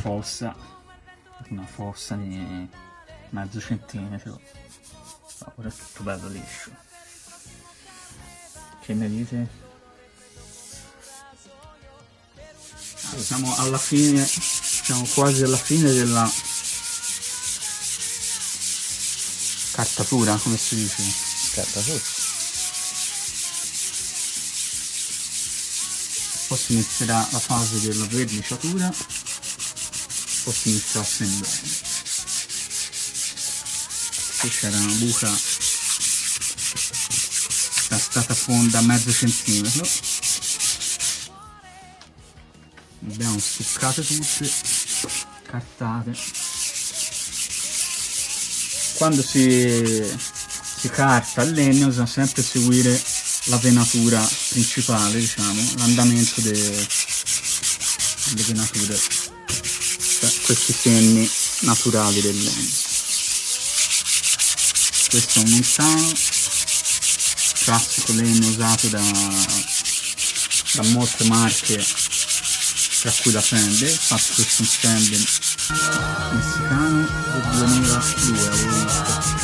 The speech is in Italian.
fossa di mezzo centimetro. Ora è tutto bello liscio. Che ne dite? Siamo alla fine, siamo quasi alla fine della cartatura, come si dice? Cartatura. Poi si inizierà la fase della verniciatura, poi si inizia a fendere. Qui c'era una buca che è stata fonda a mezzo centimetro. Abbiamo stuccate tutte, cartate. Quando si carta il legno bisogna sempre seguire la venatura principale, diciamo, l'andamento delle venature, cioè questi segni naturali del legno. Questo è un montano, classico legno usato da molte marche, tra cui la Fender. Infatti questo è un Fender messicano del 2002, avevo visto.